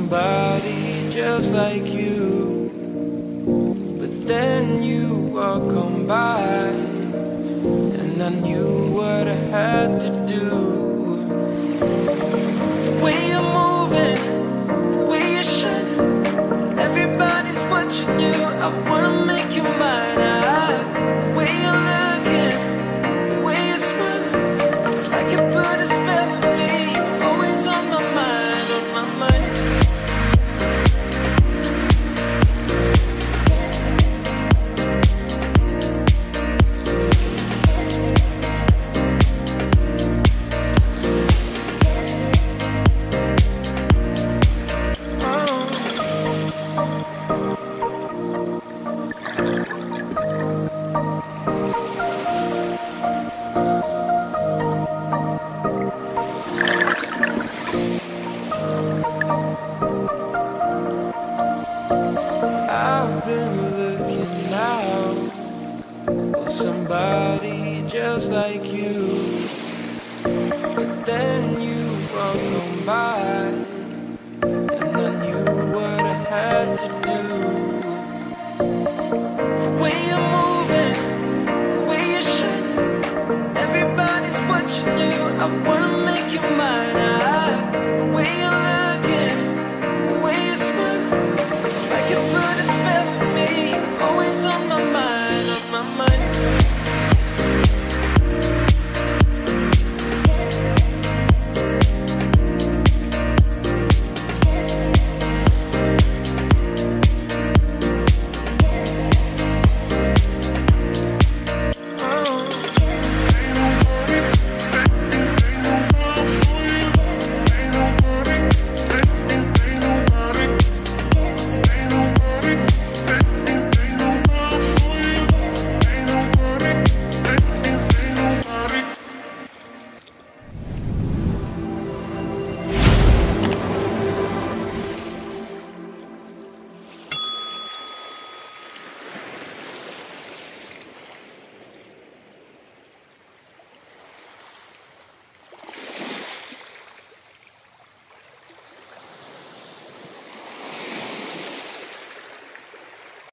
somebody just like you, but then you walk on by, and I knew what I had to do. The way you're moving, the way you're shining, everybody's watching you. I wanna make you mine. The way you're looking, the way you're smiling, it's like you put a spell on me. You're always on my mind, on my mind. Somebody just like you, but then you walk on by, and I knew what I had to do. The way you're moving, the way you're shining, everybody's watching you. I wanna make you mine.